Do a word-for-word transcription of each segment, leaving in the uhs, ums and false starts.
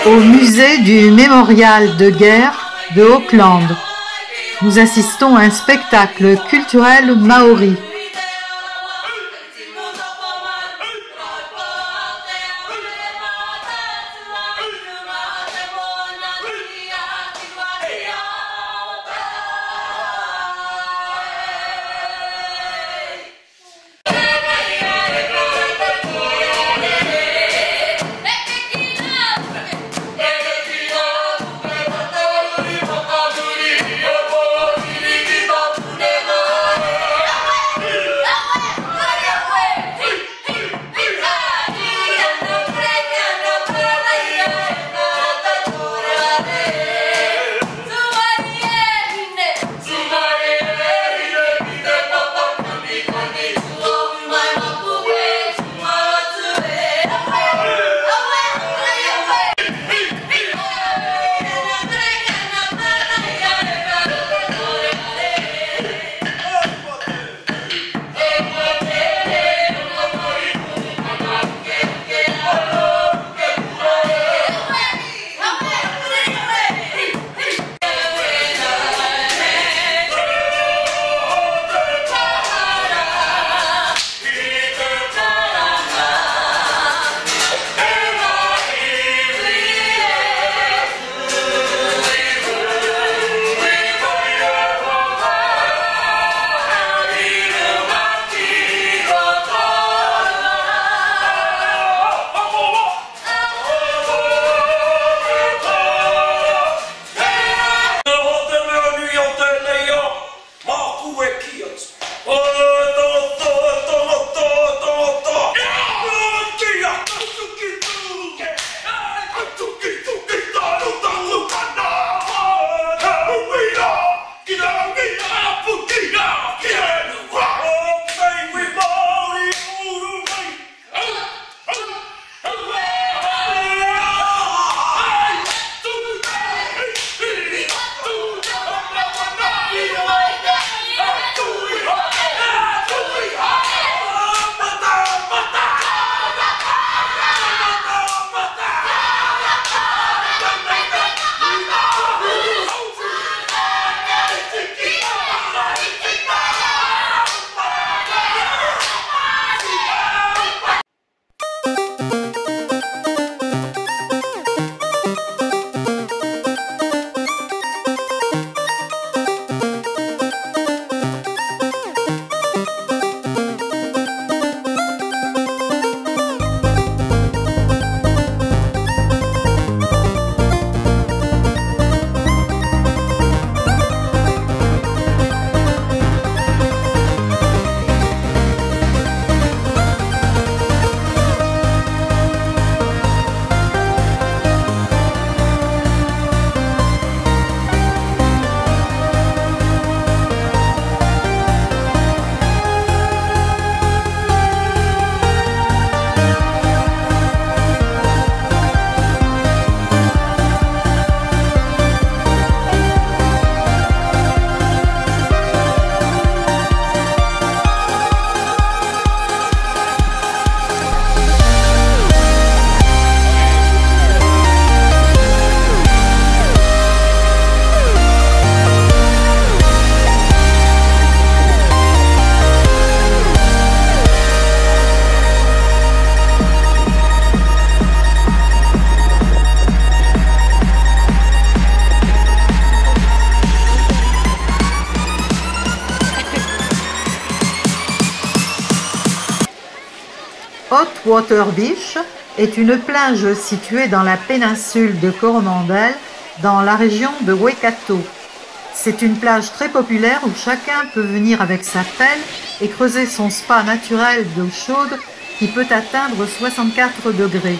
au musée du mémorial de guerre de Auckland. Nous assistons à un spectacle culturel maori. Hot Water Beach est une plage située dans la péninsule de Coromandel, dans la région de Waikato. C'est une plage très populaire où chacun peut venir avec sa pelle et creuser son spa naturel d'eau chaude qui peut atteindre soixante-quatre degrés.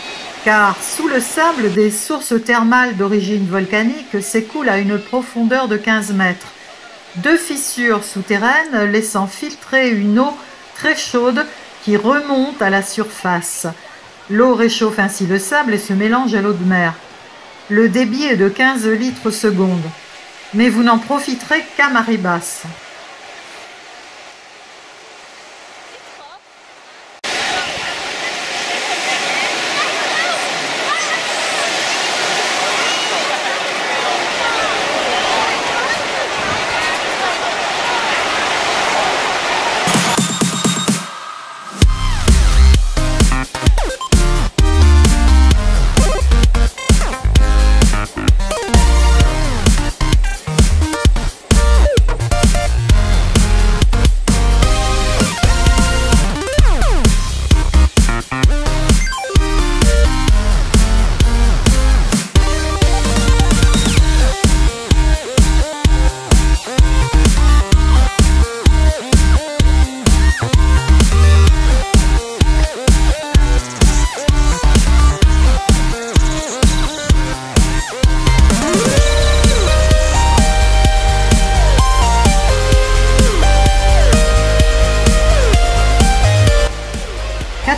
Car sous le sable, des sources thermales d'origine volcanique s'écoulent à une profondeur de quinze mètres. Deux fissures souterraines laissant filtrer une eau très chaude qui remonte à la surface. L'eau réchauffe ainsi le sable et se mélange à l'eau de mer. Le débit est de quinze litres seconde, mais vous n'en profiterez qu'à marée basse.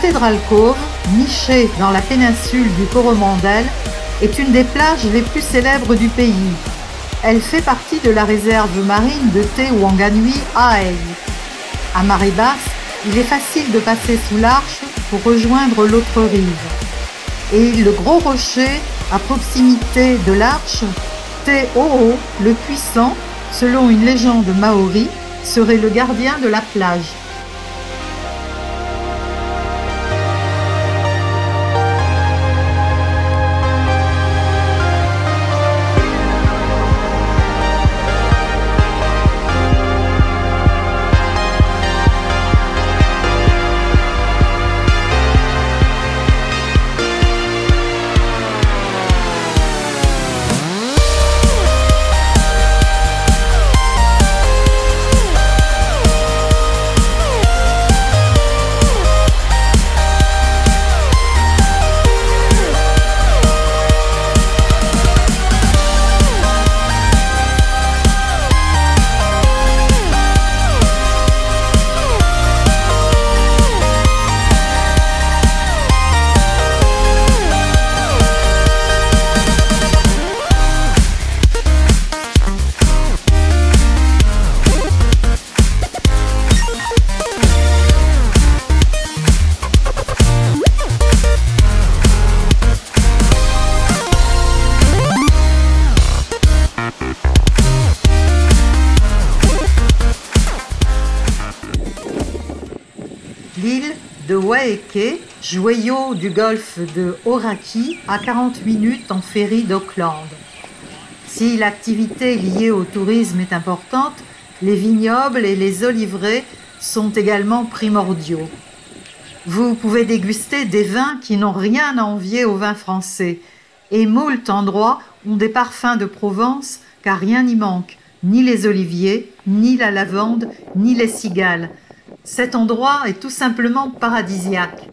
Cathedral Cove, nichée dans la péninsule du Coromandel, est une des plages les plus célèbres du pays. Elle fait partie de la réserve marine de Te Whanganui à Haye. À marée basse, il est facile de passer sous l'arche pour rejoindre l'autre rive. Et le gros rocher à proximité de l'arche, Te O'o, le puissant, selon une légende maori, serait le gardien de la plage. L'île de Waiheke, joyau du golfe de Hauraki, à quarante minutes en ferry d'Auckland. Si l'activité liée au tourisme est importante, les vignobles et les oliveraies sont également primordiaux. Vous pouvez déguster des vins qui n'ont rien à envier aux vins français, et moult endroits ont des parfums de Provence car rien n'y manque, ni les oliviers, ni la lavande, ni les cigales. Cet endroit est tout simplement paradisiaque.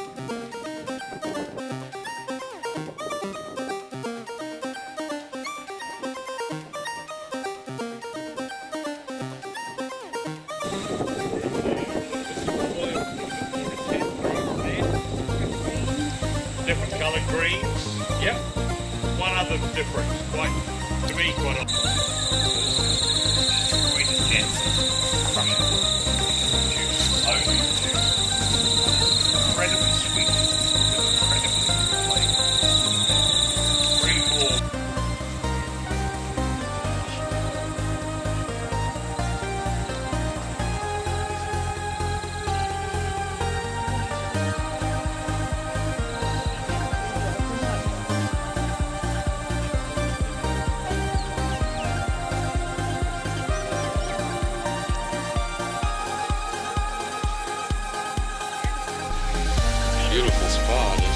Different coloured greens, yep. One other difference, quite, to me, quite a... Sweet and gentle, crushing juice, only juice. Incredibly sweet, incredibly flavour. Really warm. Beautiful spot.